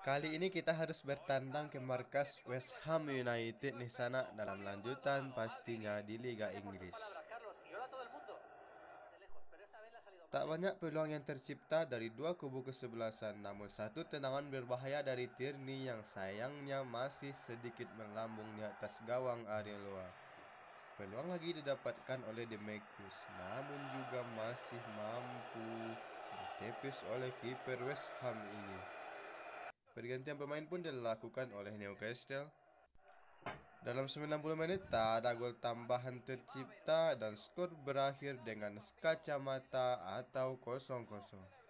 Kali ini kita harus bertandang ke markas West Ham United di sana dalam lanjutan pastinya di Liga Inggris. Tak banyak peluang yang tercipta dari dua kubu kesebelasan, namun satu tendangan berbahaya dari Tierney yang sayangnya masih sedikit melambung di atas gawang Areola. Peluang lagi didapatkan oleh The Magpies, namun juga masih mampu ditepis oleh kiper West Ham ini. Pergantian pemain pun dilakukan oleh Newcastle. Dalam 90 menit tak ada gol tambahan tercipta dan skor berakhir dengan kacamata atau 0-0.